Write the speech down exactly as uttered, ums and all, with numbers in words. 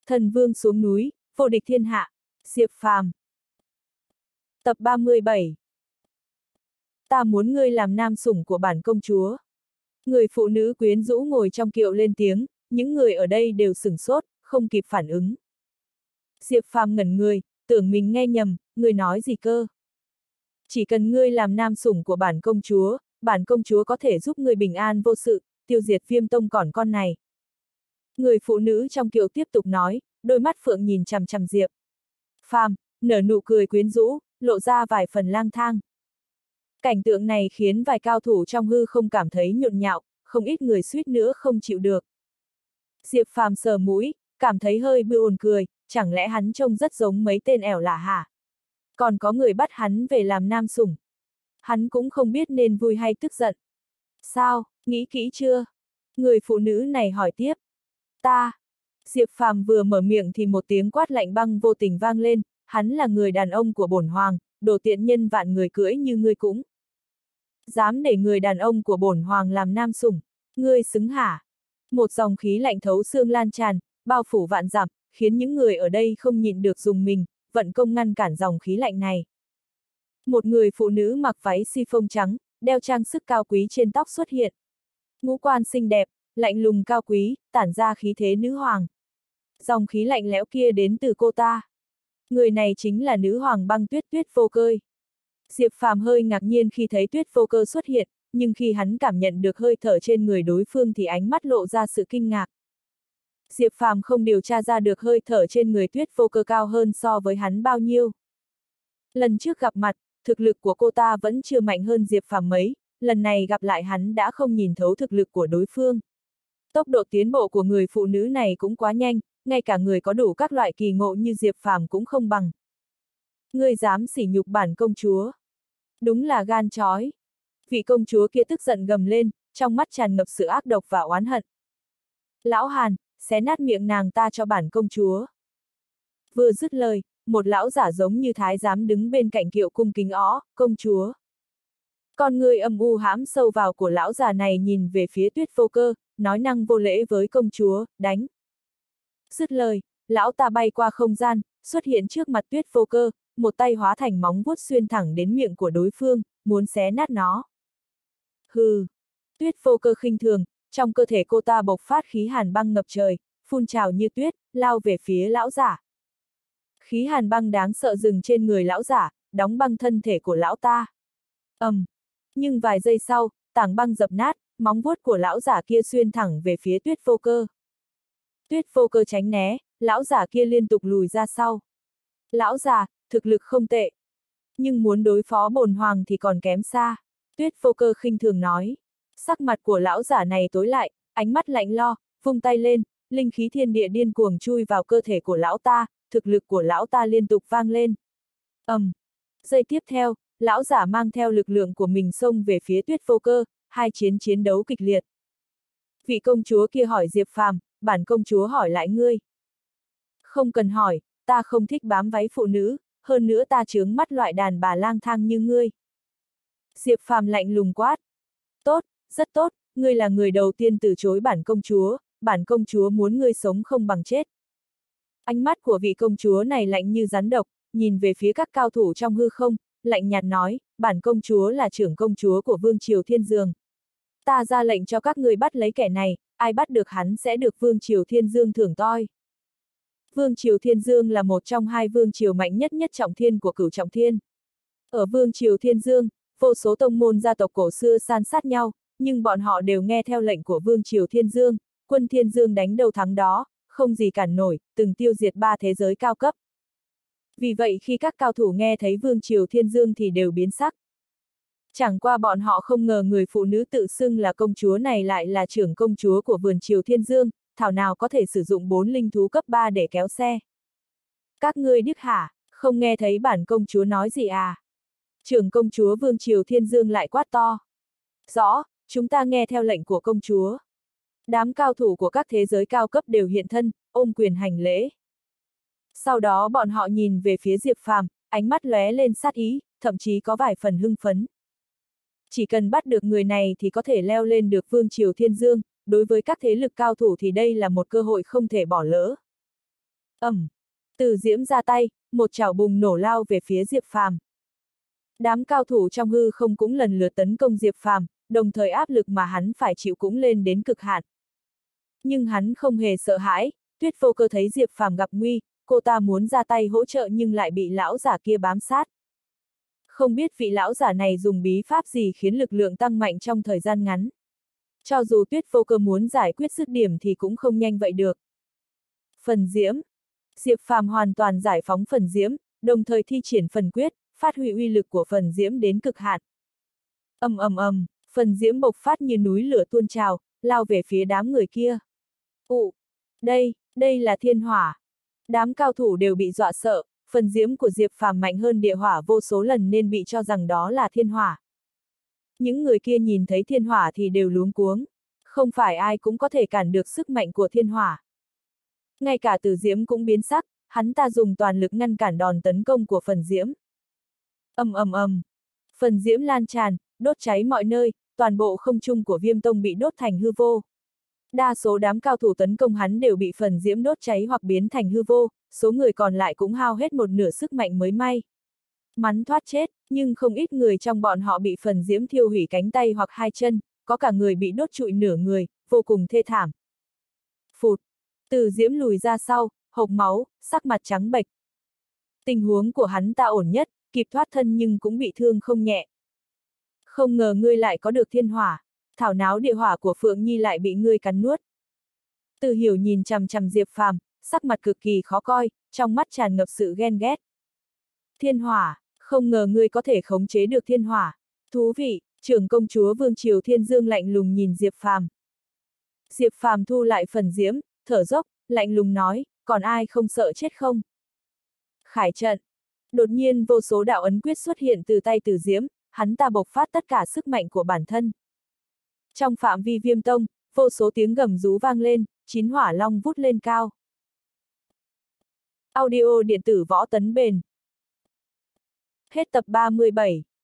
Thần vương xuống núi, vô địch thiên hạ. Diệp Phàm. Tập ba mươi bảy. Ta muốn ngươi làm nam sủng của bản công chúa. Người phụ nữ quyến rũ ngồi trong kiệu lên tiếng, những người ở đây đều sửng sốt, không kịp phản ứng. Diệp Phàm ngẩn người, tưởng mình nghe nhầm, ngươi nói gì cơ? Chỉ cần ngươi làm nam sủng của bản công chúa, bản công chúa có thể giúp ngươi bình an vô sự, tiêu diệt Viêm Tông còn con này. Người phụ nữ trong kiệu tiếp tục nói, đôi mắt phượng nhìn chằm chằm Diệp Phàm, nở nụ cười quyến rũ, lộ ra vài phần lang thang. Cảnh tượng này khiến vài cao thủ trong hư không cảm thấy nhộn nhạo, không ít người suýt nữa không chịu được. Diệp Phàm sờ mũi, cảm thấy hơi buồn cười, chẳng lẽ hắn trông rất giống mấy tên ẻo lả hả? Còn có người bắt hắn về làm nam sủng. Hắn cũng không biết nên vui hay tức giận. Sao, nghĩ kỹ chưa? Người phụ nữ này hỏi tiếp. Ta. Diệp Phàm vừa mở miệng thì một tiếng quát lạnh băng vô tình vang lên, hắn là người đàn ông của bổn hoàng, đồ tiện nhân vạn người cưỡi như ngươi cũng dám để người đàn ông của bổn hoàng làm nam sủng, ngươi xứng hả? Một dòng khí lạnh thấu xương lan tràn, bao phủ vạn dặm, khiến những người ở đây không nhịn được dùng mình, vận công ngăn cản dòng khí lạnh này. Một người phụ nữ mặc váy si phông trắng, đeo trang sức cao quý trên tóc xuất hiện. Ngũ quan xinh đẹp, lạnh lùng cao quý, tản ra khí thế nữ hoàng. Dòng khí lạnh lẽo kia đến từ cô ta. Người này chính là nữ hoàng băng tuyết Tuyết Vô Cơ. Diệp Phàm hơi ngạc nhiên khi thấy Tuyết Vô Cơ xuất hiện, nhưng khi hắn cảm nhận được hơi thở trên người đối phương thì ánh mắt lộ ra sự kinh ngạc. Diệp Phàm không điều tra ra được hơi thở trên người Tuyết Vô Cơ cao hơn so với hắn bao nhiêu. Lần trước gặp mặt, thực lực của cô ta vẫn chưa mạnh hơn Diệp Phàm mấy, lần này gặp lại hắn đã không nhìn thấu thực lực của đối phương. Tốc độ tiến bộ của người phụ nữ này cũng quá nhanh, ngay cả người có đủ các loại kỳ ngộ như Diệp Phàm cũng không bằng. Ngươi dám sỉ nhục bản công chúa. Đúng là gan chói. Vị công chúa kia tức giận gầm lên, trong mắt tràn ngập sự ác độc và oán hận. Lão Hàn, xé nát miệng nàng ta cho bản công chúa. Vừa dứt lời, một lão giả giống như thái giám đứng bên cạnh kiệu cung kính ó, công chúa. Con người âm u hãm sâu vào của lão già này nhìn về phía Tuyết Vô Cơ, nói năng vô lễ với công chúa, đánh. Dứt lời, lão ta bay qua không gian, xuất hiện trước mặt Tuyết Vô Cơ, một tay hóa thành móng vuốt xuyên thẳng đến miệng của đối phương, muốn xé nát nó. Hừ. Tuyết Vô Cơ khinh thường, trong cơ thể cô ta bộc phát khí hàn băng ngập trời, phun trào như tuyết, lao về phía lão giả. Khí hàn băng đáng sợ dừng trên người lão giả, đóng băng thân thể của lão ta. ầm. Um. Nhưng vài giây sau, tảng băng dập nát, móng vuốt của lão giả kia xuyên thẳng về phía Tuyết Vô Cơ. Tuyết Vô Cơ tránh né, lão giả kia liên tục lùi ra sau. Lão già, thực lực không tệ. Nhưng muốn đối phó bổn hoàng thì còn kém xa. Tuyết Vô Cơ khinh thường nói. Sắc mặt của lão giả này tối lại, ánh mắt lạnh lo, vung tay lên, linh khí thiên địa điên cuồng chui vào cơ thể của lão ta, thực lực của lão ta liên tục vang lên. ầm. Um. Giây tiếp theo, lão giả mang theo lực lượng của mình xông về phía Tuyết Vô Cơ, hai chiến chiến đấu kịch liệt. Vị công chúa kia hỏi Diệp Phàm, bản công chúa hỏi lại ngươi. Không cần hỏi, ta không thích bám váy phụ nữ, hơn nữa ta chướng mắt loại đàn bà lang thang như ngươi. Diệp Phàm lạnh lùng quát. Tốt, rất tốt, ngươi là người đầu tiên từ chối bản công chúa, bản công chúa muốn ngươi sống không bằng chết. Ánh mắt của vị công chúa này lạnh như rắn độc, nhìn về phía các cao thủ trong hư không, lạnh nhạt nói, bản công chúa là trưởng công chúa của Vương Triều Thiên Dương. Ta ra lệnh cho các ngươi bắt lấy kẻ này, ai bắt được hắn sẽ được Vương Triều Thiên Dương thưởng toi. Vương Triều Thiên Dương là một trong hai vương triều mạnh nhất nhất trọng thiên của Cửu Trọng Thiên. Ở Vương Triều Thiên Dương, vô số tông môn gia tộc cổ xưa san sát nhau, nhưng bọn họ đều nghe theo lệnh của Vương Triều Thiên Dương, quân Thiên Dương đánh đầu thắng đó, không gì cản nổi, từng tiêu diệt ba thế giới cao cấp. Vì vậy khi các cao thủ nghe thấy Vương Triều Thiên Dương thì đều biến sắc. Chẳng qua bọn họ không ngờ người phụ nữ tự xưng là công chúa này lại là trưởng công chúa của Vườn Triều Thiên Dương, thảo nào có thể sử dụng bốn linh thú cấp ba để kéo xe. Các ngươi điếc hả, không nghe thấy bản công chúa nói gì à? Trưởng công chúa Vương Triều Thiên Dương lại quát to. Rõ, chúng ta nghe theo lệnh của công chúa. Đám cao thủ của các thế giới cao cấp đều hiện thân, ôm quyền hành lễ. Sau đó bọn họ nhìn về phía Diệp Phàm, ánh mắt lóe lên sát ý, thậm chí có vài phần hưng phấn. Chỉ cần bắt được người này thì có thể leo lên được Vương Triều Thiên Dương, đối với các thế lực cao thủ thì đây là một cơ hội không thể bỏ lỡ. Ầm. Từ Diễm ra tay, một chảo bùng nổ lao về phía Diệp Phàm. Đám cao thủ trong hư không cũng lần lượt tấn công Diệp Phàm, đồng thời áp lực mà hắn phải chịu cũng lên đến cực hạn. Nhưng hắn không hề sợ hãi, Tuyết Vô Cơ thấy Diệp Phàm gặp nguy, cô ta muốn ra tay hỗ trợ nhưng lại bị lão giả kia bám sát. Không biết vị lão giả này dùng bí pháp gì khiến lực lượng tăng mạnh trong thời gian ngắn. Cho dù Tuyết Vô Cơ muốn giải quyết dứt điểm thì cũng không nhanh vậy được. Phần diễm. Diệp Phàm hoàn toàn giải phóng phần diễm, đồng thời thi triển phần quyết, phát huy uy lực của phần diễm đến cực hạn. Ầm ầm ầm, phần diễm bộc phát như núi lửa tuôn trào, lao về phía đám người kia. Ụ, đây, đây là thiên hỏa. Đám cao thủ đều bị dọa sợ, phần diễm của Diệp Phàm mạnh hơn địa hỏa vô số lần nên bị cho rằng đó là thiên hỏa. Những người kia nhìn thấy thiên hỏa thì đều luống cuống, không phải ai cũng có thể cản được sức mạnh của thiên hỏa. Ngay cả Từ Diễm cũng biến sắc, hắn ta dùng toàn lực ngăn cản đòn tấn công của phần diễm. Ầm ầm ầm, phần diễm lan tràn, đốt cháy mọi nơi, toàn bộ không trung của Viêm Tông bị đốt thành hư vô. Đa số đám cao thủ tấn công hắn đều bị phần diễm đốt cháy hoặc biến thành hư vô, số người còn lại cũng hao hết một nửa sức mạnh mới may mắn thoát chết, nhưng không ít người trong bọn họ bị phần diễm thiêu hủy cánh tay hoặc hai chân, có cả người bị đốt trụi nửa người, vô cùng thê thảm. Phụt, Từ Diễm lùi ra sau, hộc máu, sắc mặt trắng bệch. Tình huống của hắn ta ổn nhất, kịp thoát thân nhưng cũng bị thương không nhẹ. Không ngờ ngươi lại có được thiên hỏa, thảo náo địa hỏa của Phượng Nhi lại bị ngươi cắn nuốt. Từ Hiểu nhìn chằm chằm Diệp Phàm, sắc mặt cực kỳ khó coi, trong mắt tràn ngập sự ghen ghét. Thiên hỏa, không ngờ ngươi có thể khống chế được thiên hỏa. Thú vị, trưởng công chúa Vương Triều Thiên Dương lạnh lùng nhìn Diệp Phàm. Diệp Phàm thu lại phần diễm, thở dốc, lạnh lùng nói, còn ai không sợ chết không? Khải trận. Đột nhiên vô số đạo ấn quyết xuất hiện từ tay Từ Diễm, hắn ta bộc phát tất cả sức mạnh của bản thân. Trong phạm vi Viêm Tông, vô số tiếng gầm rú vang lên, chín hỏa long vút lên cao. Audio điện tử Võ Tấn Bền. Hết tập ba mươi bảy.